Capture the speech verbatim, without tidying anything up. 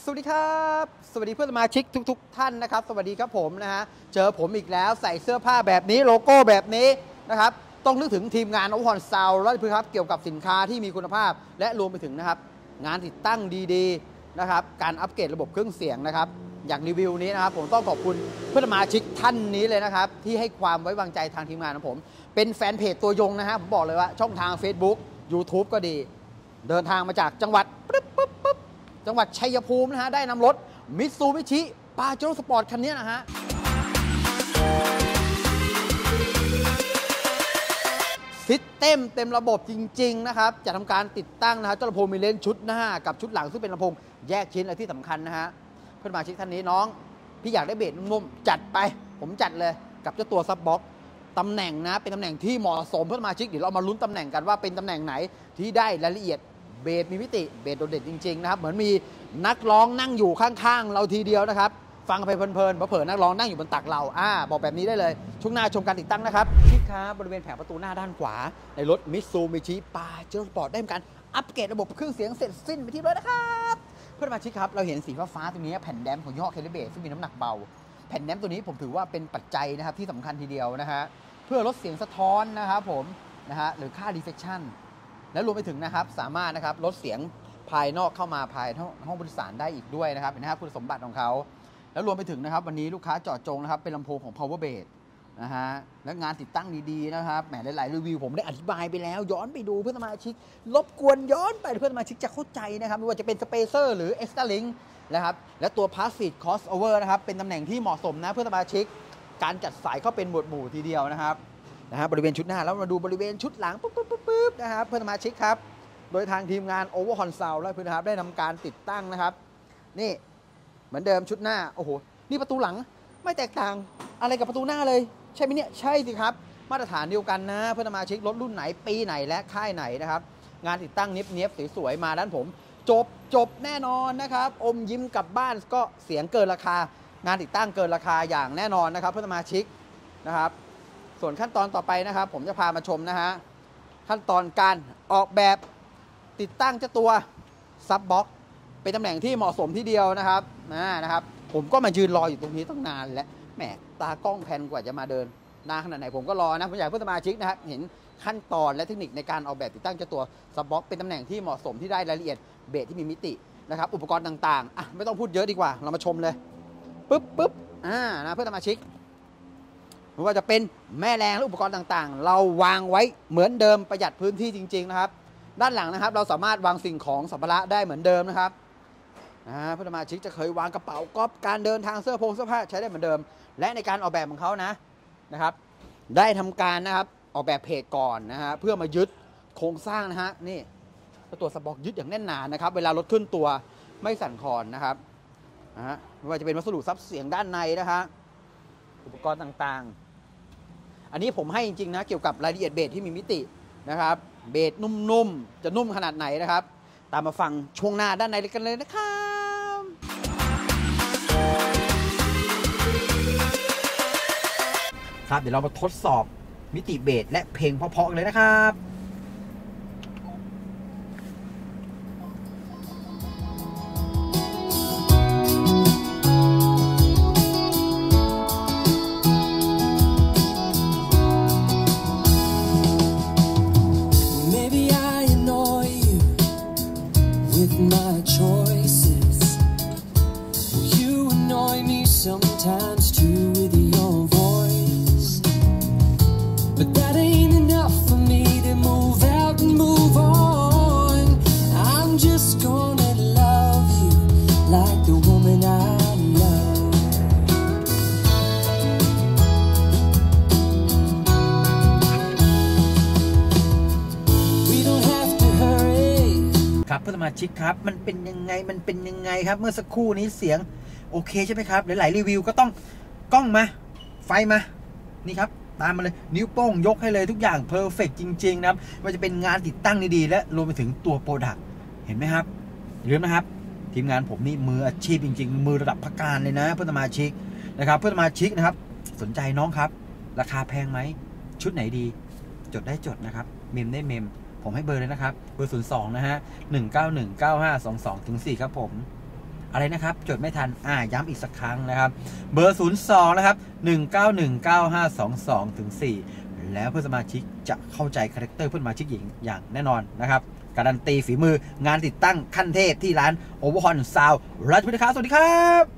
สวัสดีครับสวัสดีเพื่อนสมาชิกทุกๆท่านนะครับสวัสดีครับผมนะฮะเจอผมอีกแล้วใส่เสื้อผ้าแบบนี้โลโก้แบบนี้นะครับต้องนึกถึงทีมงานโอฮอนซาวด์และพื้นครับเกี่ยวกับสินค้าที่มีคุณภาพและรวมไปถึงนะครับงานติดตั้งดีๆนะครับการอัปเกรดระบบเครื่องเสียงนะครับอย่างรีวิวนี้นะครับผมต้องขอบคุณเพื่อนสมาชิกท่านนี้เลยนะครับที่ให้ความไว้วางใจทางทีมงานของผมเป็นแฟนเพจตัวยงนะฮะผมบอกเลยว่าช่องทาง Facebook YouTube ก็ดีเดินทางมาจากจังหวัดปึ๊บปึ๊บปึ๊บจังหวัดชัยภูมินะฮะได้นำรถมิตซูบิชิปาเจโร่สปอร์ตคันนี้นะฮะซิสเต็มเต็มระบบจริงๆนะครับจะทำการติดตั้งนะฮะเจ้าลำโพงมีเลนส์ชุดหน้ากับชุดหลังซึ่งเป็นลำโพงแยกชิ้นและที่สำคัญนะฮะเพื่อนสมาชิกท่านนี้น้องพี่อยากได้เบสนุ่มๆจัดไปผมจัดเลยกับเจ้าตัวซับบ็อกตำแหน่งนะเป็นตำแหน่งที่เหมาะสมเพื่อนสมาชิกเดี๋ยวเรามาลุ้นตำแหน่งกันว่าเป็นตำแหน่งไหนที่ได้รายละเอียดเบสมีมิติเบสโดดเด่นจริงๆนะครับเหมือนมีนักร้องนั่งอยู่ข้างๆเราทีเดียวนะครับฟังไปเพลินๆเผลอๆนักร้องนั่งอยู่บนตักเราอ่าบอกแบบนี้ได้เลยช่วงหน้าชมการติดตั้งนะครับที่ครับบริเวณแผงประตูหน้าด้านขวาในรถมิตซูบิชิปาเจโร่สปอร์ตได้ทำการอัปเกรดระบบเครื่องเสียงเสร็จสิ้นไปที่เลยนะครับเพื่อนสมาชิกครับเราเห็นสีฟ้าๆตรงนี้แผ่นแดมของยี่ห้อเคลิเบสซึ่งมีน้ำหนักเบาแผ่นแดมตัวนี้ผมถือว่าเป็นปัจจัยนะครับที่สำคัญทีเดียวนะฮะเพื่อลดเสียงสะท้อนนะครับผมนะฮะหรือค่า reflection และรวมไปถึงนะครับสามารถนะครับลดเสียงภายนอกเข้ามาภายห้องผู้โดยสารได้อีกด้วยนะครับเห็นไหมครับคุณสมบัติของเขาแล้วรวมไปถึงนะครับวันนี้ลูกค้าเจาะจงนะครับเป็นลำโพงของ Power Bass นะฮะและงานติดตั้งดีๆนะครับแหมหลายๆรีวิวผมได้อธิบายไปแล้วย้อนไปดูเพื่อนสมาชิกรบกวนย้อนไปเพื่อนสมาชิกจะเข้าใจนะครับไม่ว่าจะเป็นสเปเซอร์หรือ Extra Link นะครับและตัว Passive Crossover นะครับเป็นตำแหน่งที่เหมาะสมนะเพื่อนสมาชิกการจัดสายเข้าเป็นหมวดหมู่ทีเดียวนะครับนะฮะบริเวณชุดหน้าแล้วมาดูบริเวณชุดหลังปุ๊บปุ๊บปุ๊บนะครับเพื่อนสมาชิกครับโดยทางทีมงาน Overhaul Sound และเพื่อนครับได้ทำการติดตั้งนะครับนี่เหมือนเดิมชุดหน้าโอ้โหนี่ประตูหลังไม่แตกต่างอะไรกับประตูหน้าเลยใช่ไหมเนี่ยใช่สิครับมาตรฐานเดียวกันนะเพื่อนสมาชิกรถรุ่นไหนปีไหนและค่ายไหนนะครับงานติดตั้งเนี้ยบๆสวยๆมาด้านผมจบจบแน่นอนนะครับอมยิ้มกลับบ้านก็เสียงเกินราคางานติดตั้งเกินราคาอย่างแน่นอนนะครับเพื่อนสมาชิกนะครับส่วนขั้นตอนต่อไปนะครับผมจะพามาชมนะฮะขั้นตอนการออกแบบติดตั้งเจ้าตัวซับบ็อกเป็นตำแหน่งที่เหมาะสมที่เดียวนะครับนะครับผมก็มายืนรออยู่ตรงนี้ตั้งนานแล้วแหมตากล้องแพนกว่าจะมาเดินนานขนาดไหนผมก็รอนะผมอยากให้เพื่อนสมาชิกนะครับเห็นขั้นตอนและเทคนิคในการออกแบบติดตั้งเจ้าตัวซับบ็อกเป็นตำแหน่งที่เหมาะสมที่ได้รายละเอียดเบสที่มีมิตินะครับอุปกรณ์ต่างๆอ่ะไม่ต้องพูดเยอะดีกว่าเรามาชมเลยปึ๊บปึ๊บอ่านะเพื่อนสมาชิกไม่ว่าจะเป็นแม่แรงและอุปกรณ์ต่างๆเราวางไว้เหมือนเดิมประหยัดพื้นที่จริงๆนะครับด้านหลังนะครับเราสามารถวางสิ่งของสัมภาระได้เหมือนเดิมนะครับเพื่อนสมาชิกจะเคยวางกระเป๋าก๊อปการเดินทางเสื้อโพงเสื้อผ้าใช้ได้เหมือนเดิมและในการออกแบบของเขานะนะครับได้ทำการนะครับออกแบบเพจก่อนนะฮะเพื่อมายึดโครงสร้างนะฮะนี่ตัวสปอกยึดอย่างแน่นหนานะครับเวลารถขึ้นตัวไม่สั่นคลอนนะครับนะฮะไม่ว่าจะเป็นวัสดุซับเสียงด้านในนะฮะอุปกรณ์ต่างๆอันนี้ผมให้จริงๆนะเกี่ยวกับรายละเอียดเบสที่มีมิตินะครับเบสนุ่มๆจะนุ่มขนาดไหนนะครับตามมาฟังช่วงหน้าด้านในกันเลยนะครับครับเดี๋ยวเรามาทดสอบมิติเบสและเพลงเพราะๆเลยนะครับ เพื่อนสมาชิกครับมันเป็นยังไงมันเป็นยังไงครับเมื่อสักครู่นี้เสียงโอเคใช่ไหมครับหลายๆรีวิวก็ต้องกล้องมาไฟมานี่ครับตามมาเลยนิ้วโป้งยกให้เลยทุกอย่างเพอร์เฟกต์จริงๆนะครับว่าจะเป็นงานติดตั้งดีๆและรวมไปถึงตัวโปรดักต์เห็นไหมครับอย่าลืมนะครับทีมงานผมนี่มืออาชีพจริงๆมือระดับพักการเลยนะเพื่อนสมาชิกนะครับเพื่อนสมาชิกนะครับสนใจน้องครับราคาแพงไหมชุดไหนดีจดได้จดนะครับเมมได้เมมผมให้เบอร์เลยนะครับเบอร์ศูนย์สองนะฮะหนึ่งเก้าหนึ่งเก้าห้าสองสองถึงสี่ครับผมออะไรนะครับจดไม่ทันอ่าย้ำอีกสักครั้งนะครับเบอร์ศูนย์สองนะครับหนึ่งเก้าหนึ่งเก้าห้าสองสองถึงสี่แล้วเพื่อนสมาชิกจะเข้าใจคาแรคเตอร์เพื่อนสมาชิกหญิงอย่างแน่นอนนะครับการันตีฝีมืองานติดตั้งขั้นเทพที่ร้านโอเวอร์ฮอนซาวด์ราชบุรีครับสวัสดีครับ